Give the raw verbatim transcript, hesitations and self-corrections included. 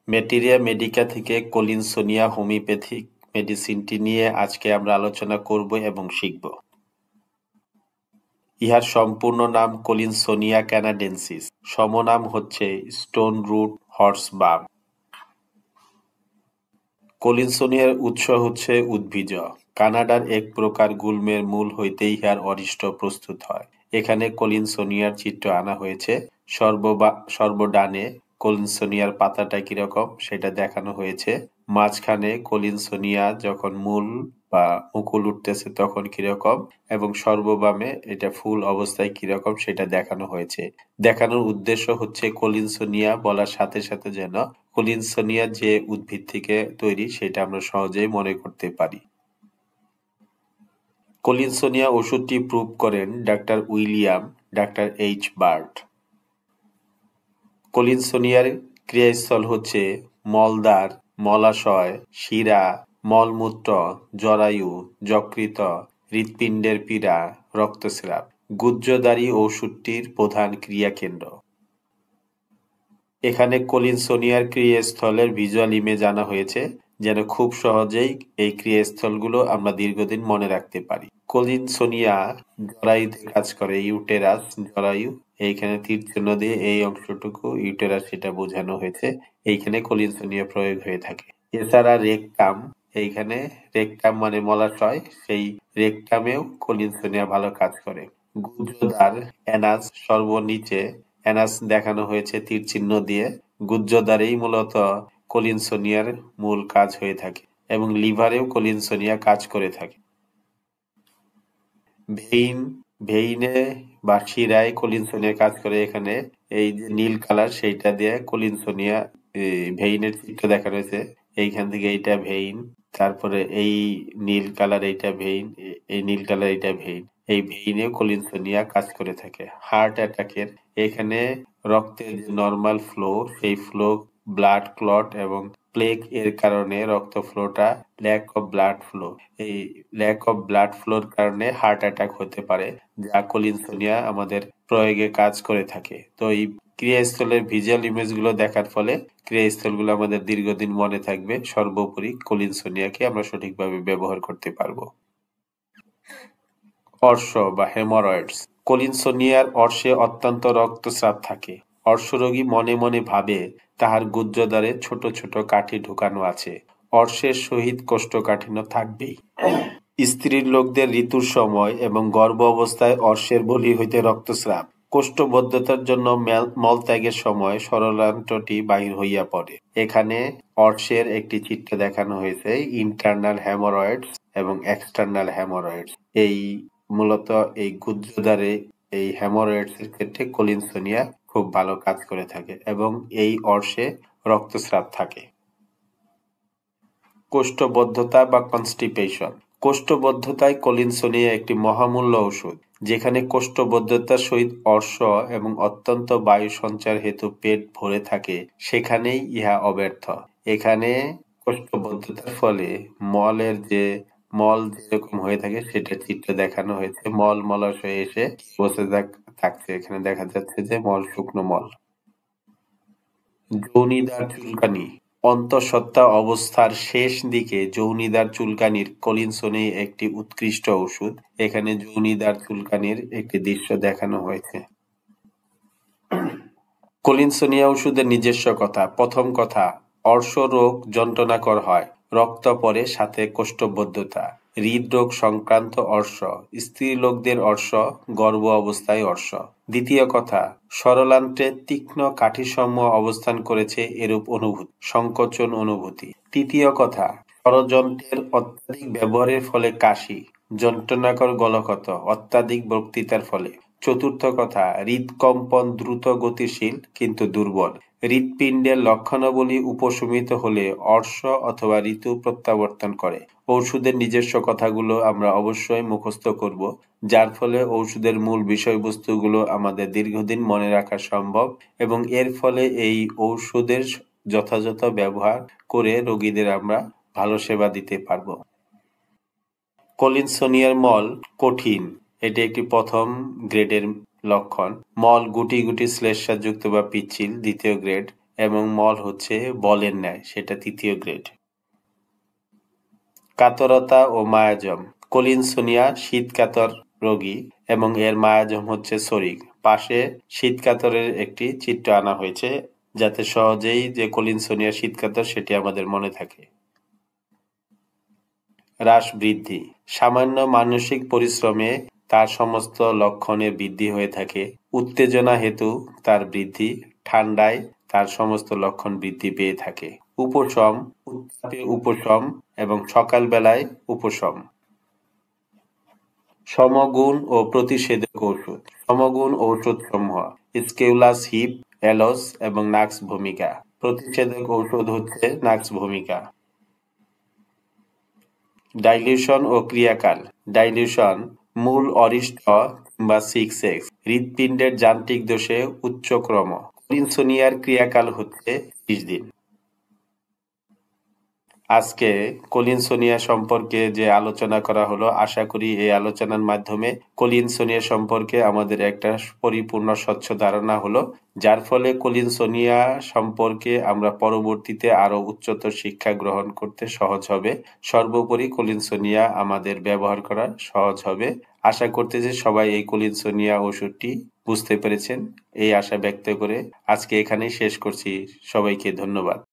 Materia Medica থেকে কলিনসোনিয়া homeopathic মেডিসিনটি নিয়ে আজকে আমরা আলোচনা করব এবং শিখব। ইহার সম্পূর্ণ নাম কলিনসোনিয়া ক্যানাডেন্সিস, সমনাম হচ্ছে স্টোন রুট হর্সবাম। কলিনসোনিয়ার উৎস হচ্ছে উদ্ভিজ। কানাডার এক প্রকার গুল্মের মূল হইতে ইহার অরিষ্ট প্রস্তুত হয়। এখানে কলিনসোনিয়ার চিত্র আনা হয়েছে। সর্ববা সর্বডানে কলিনসোনিয়ার পাতাটা কিরকম সেটা দেখানো হয়েছে। মাঝখানে কলিনসোনিয়া যখন মূল বা মুকুল উঠতেছে তখন কিরকম, এবং সর্ববামে এটা ফুল অবস্থায় কিরকম সেটা দেখানো হয়েছে। দেখানোর উদ্দেশ্য হচ্ছে কলিনসোনিয়া বলার সাথে সাথে যেন কলিনসোনিয়া যে উদ্ভিদ থেকে তৈরি সেটা আমরা সহজেই মনে করতে পারি। কলিনসোনিয়া ওষুধটি প্রুভ করেন doctor William doctor H Burt. কলিনসোনিয়ার ক্রিয়াস্থল হচ্ছে মলদ্বার, মলাশয়, শিরা, মলমূত্র, জরায়ু, যকৃত, হৃৎপিণ্ডের পীড়া, রক্তস্রাব। গুহ্যদ্বারী ওষুধটির প্রধান ক্রিয়াকেন্দ্র। এখানে কলিনসোনিয়ার ক্রিয়াস্থলের ভিজুয়াল ইমেজ আনা হয়েছে যেন খুব সহজেই এই ক্রিয়াস্থলগুলো আমরা দীর্ঘদিন মনে রাখতে পারি। কলিনসোনিয়া জরায়ুতে কাজ করে, ইউটেরাস, জরায়ু, এইখানে তীর চিহ্ন দিয়ে এই অংশটুকু ইউটেরাস সেটা বোঝানো হয়েছে। এইখানে কলিনসোনিয়া প্রয়োগ হয়ে থাকে। এছাড়া রেকটাম, এইখানে রেকটাম মানে মলাশয়, সেই রেকটামেও কলিনসোনিয়া ভালো কাজ করে। গুহ্যদ্বার, অ্যানাস সর্বনিচে, অ্যানাস দেখানো হয়েছে তীর চিহ্ন দিয়ে। গুহ্যদ্বারেই মূলত কলিনসোনিয়ার মূল কাজ হয়ে থাকে এবং লিভারেও কলিনসোনিয়া কাজ করে থাকে। ভেইন, ভেইনে বা শিরায় কলিনসোনিয়া কাজ করে। এখানে এই যে নীল কালার সেইটা দিয়ে কলিনসোনিয়া ভেইনের চিত্র দেখানো হয়েছে। এইখান থেকে এইটা ভেইন, তারপরে এই নীল কালার এইটা ভেইন, এই নীল কালার এইটা ভেইন। এই ভেইনে কলিনসোনিয়া কাজ করে থাকে। হার্ট অ্যাটাকের এখানে রক্তের যে নর্মাল ফ্লো সেই ফ্লো ব্লাড ক্লট এবং প্লেগ এর কারণে রক্ত ফ্লোটা ল্যাক অফ ব্লাড ফ্লো, এই ল্যাক অফ ব্লাড ফ্লোর কারণে হার্ট অ্যাটাক হতে পারে, যা কলিনসোনিয়া আমাদের প্রয়োগে কাজ করে থাকে। তো এই ক্রিয়াস্থলের ভিজুয়াল ইমেজ গুলো দেখার ফলে ক্রিয়াস্থলগুলো আমাদের দীর্ঘদিন মনে থাকবে। সর্বোপরি কলিনসোনিয়াকে আমরা সঠিকভাবে ব্যবহার করতে পারবো। অর্শ বা হেমরয়েডস। কলিনসোনিয়ার অর্শে অত্যন্ত রক্তস্রাব থাকে। অর্শরোগী মনে মনে ভাবে তাহার গুহ্যদ্বারে ছোট ছোট কাঠি ঢুকানো আছে। অর্শের সহিত কোষ্ঠকাঠিন্য থাকবেই। স্ত্রীর লোকদের ঋতুর সময় এবং গর্ভ অবস্থায় অর্শের বলি হইতে রক্তস্রাব। কোষ্ঠবদ্ধতার জন্য মলত্যাগের সময় সরলান্ত্রটি বাহির হইয়া পড়ে। এখানে অর্শের একটি চিত্র দেখানো হয়েছে, ইন্টারনাল হ্যামোরয়েডস এবং এক্সটার্নাল হ্যামোরয়েডস। এই মূলত এই গুহ্যদ্বারে এই হ্যামোরয়েডস এর ক্ষেত্রে কলিনসোনিয়া খুব ভালো কাজ করে থাকে এবং এই অর্শে রক্তস্রাব থাকে। কোষ্ঠবদ্ধতা বা কনস্টিপেশন। কোষ্ঠবদ্ধতায় কলিনসোনিয়া একটি মহামূল্য ওষুধ। যেখানে কোষ্ঠবদ্ধতার সহিত অর্শ এবং অত্যন্ত বায়ু সঞ্চার হেতু পেট ভরে থাকে সেখানেই ইহা অব্যর্থ। এখানে কোষ্ঠবদ্ধতার ফলে মলের যে মল যেরকম হয়ে থাকে সেটা চিত্রে দেখানো হয়েছে। মল মলাশয়ে এসে বসে থাকছে, এখানে দেখা যাচ্ছে যে মল শুকনো মল। যৌনিদার চুলকানি। অন্তঃসত্ত্বা অবস্থার শেষ দিকে যৌনিদার চুলকানির কলিনসোনি একটি উৎকৃষ্ট ওষুধ। এখানে যৌনিদার চুলকানির একটি দৃশ্য দেখানো হয়েছে। কলিনসোনিয়া ওষুধের নিজস্ব কথা। প্রথম কথা, অর্শ রোগ যন্ত্রণাকর হয়, রক্ত পড়ে, সাথে কোষ্ঠবদ্ধতা। হৃদরোগ সংক্রান্ত অর্শ, স্ত্রীলোকদের অর্শ, গর্ভ অবস্থায় অর্শ। দ্বিতীয় কথা, সরলান্ত্রে তীক্ষ্ণ কাঠিসমূহ অবস্থান করেছে এরূপ অনুভূতি, সংকোচন অনুভূতি। তৃতীয় কথা, ষড়যন্ত্রের অত্যাধিক ব্যবহারের ফলে কাশি, যন্ত্রণাকর গলক্ষত, অত্যাধিক বক্তৃতার ফলে। চতুর্থ কথা, হৃদকম্পন দ্রুত গতিশীল কিন্তু দুর্বল। হৃৎপিণ্ডের লক্ষণাবলী উপশমিত হলে অর্শ অথবা ঋতু প্রত্যাবর্তন করে। ঔষধের নিজস্ব কথাগুলো আমরা অবশ্যই মুখস্থ করব, যার ফলে ঔষধের মূল বিষয়বস্তুগুলো আমাদের দীর্ঘদিন মনে রাখা সম্ভব এবং এর ফলে এই ঔষধের যথাযথ ব্যবহার করে রোগীদের আমরা ভালো সেবা দিতে পারব। কলিনসোনিয়ার মল কঠিন, এটি একটি প্রথম গ্রেডের লক্ষণ। মল গুটি গুটি শ্লেষ্মাযুক্ত বা পিচ্ছিল, দ্বিতীয় গ্রেড, এবং মল হচ্ছে বলের ন্যায়, সেটা তৃতীয় গ্রেড। কাতরতা ও মায়াজম। কলিনসোনিয়া শীতকাতর রোগী এবং এর মায়াজম হচ্ছে শরিক। পাশে শীতকাতরের একটি চিত্র আনা হয়েছে যাতে সহজেই যে কলিনসোনিয়া শীতকাতর সেটি আমাদের মনে থাকে। হ্রাস বৃদ্ধি। সামান্য মানসিক পরিশ্রমে তার সমস্ত লক্ষণে বৃদ্ধি হয়ে থাকে। উত্তেজনা হেতু তার বৃদ্ধি, ঠান্ডায় তার সমস্ত লক্ষণ বৃদ্ধি পেয়ে থাকে। উপশম, উত্তাপে উপশম এবং সকালবেলায় উপশম। সমগুণ ও প্রতিষেধক ঔষধ। সমগুণ ঔষধসমূহ স্কেউলাস হিপ, অ্যালোস এবং নাক্স ভূমিকা। প্রতিষেধক ঔষধ হচ্ছে নাক্স ভূমিকা। ডাইলিউশন ও ক্রিয়াকাল। ডাইলিউশন মূল অরিষ্ট বা সিক্স এক্স। হৃৎপিণ্ডের যান্ত্রিক দোষে উচ্চ ক্রম। কলিনসোনিয়ার ক্রিয়াকাল হচ্ছে ত্রিশ দিন। আজকে কলিনসোনিয়া সম্পর্কে যে আলোচনা করা হলো, আশা করি এই আলোচনার মাধ্যমে কলিনসোনিয়া সম্পর্কে আমাদের একটা পরিপূর্ণ স্বচ্ছ ধারণা হলো, যার ফলে কলিনসোনিয়া সম্পর্কে আমরা পরবর্তীতে আরো উচ্চতর শিক্ষা গ্রহণ করতে সহজ হবে। সর্বোপরি কলিনসোনিয়া আমাদের ব্যবহার করা সহজ হবে। আশা করতে যে সবাই এই কলিনসোনিয়া ওষুধটি বুঝতে পেরেছেন, এই আশা ব্যক্ত করে আজকে এখানেই শেষ করছি। সবাইকে ধন্যবাদ।